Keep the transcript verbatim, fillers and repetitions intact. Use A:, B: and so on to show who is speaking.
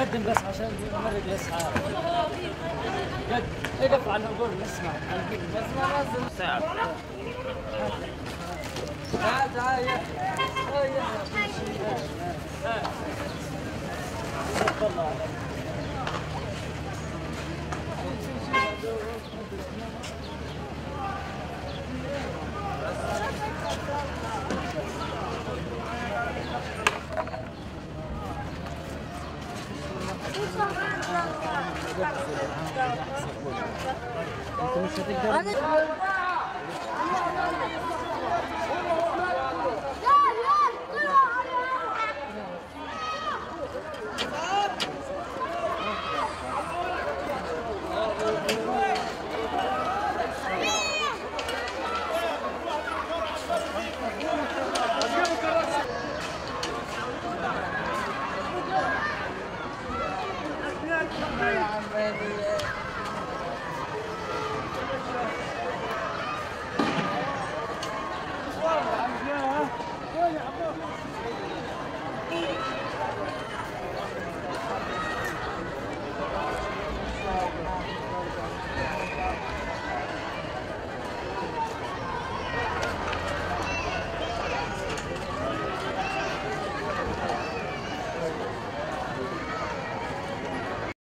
A: قدم بس عشان نمرق الاسعار. قد اقف على نقول نسمع بس ما لازم ساعة. تعال تعال يا تفضل. انت مش هتقدر